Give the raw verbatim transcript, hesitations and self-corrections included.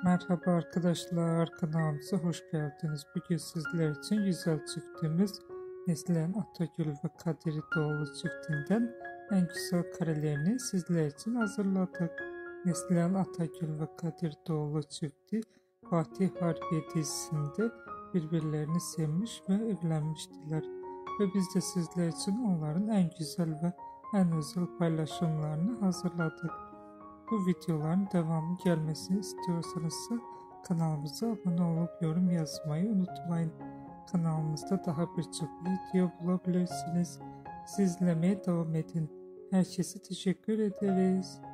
Merhaba arkadaşlar, kanalımıza hoş geldiniz. Bugün sizler için güzel çiftimiz Neslihan Atagül ve Kadir Doğulu çiftinden en güzel karelerini sizler için hazırladık. Neslihan Atagül ve Kadir Doğulu çifti Fatih Harbiye dizisinde birbirlerini sevmiş ve evlenmiştiler. Ve biz de sizler için onların en güzel ve en özel paylaşımlarını hazırladık. Bu videoların devamı gelmesini istiyorsanız kanalımıza abone olup yorum yazmayı unutmayın. Kanalımızda daha birçok video bulabilirsiniz. Siz izlemeye devam edin. Herkese teşekkür ederiz.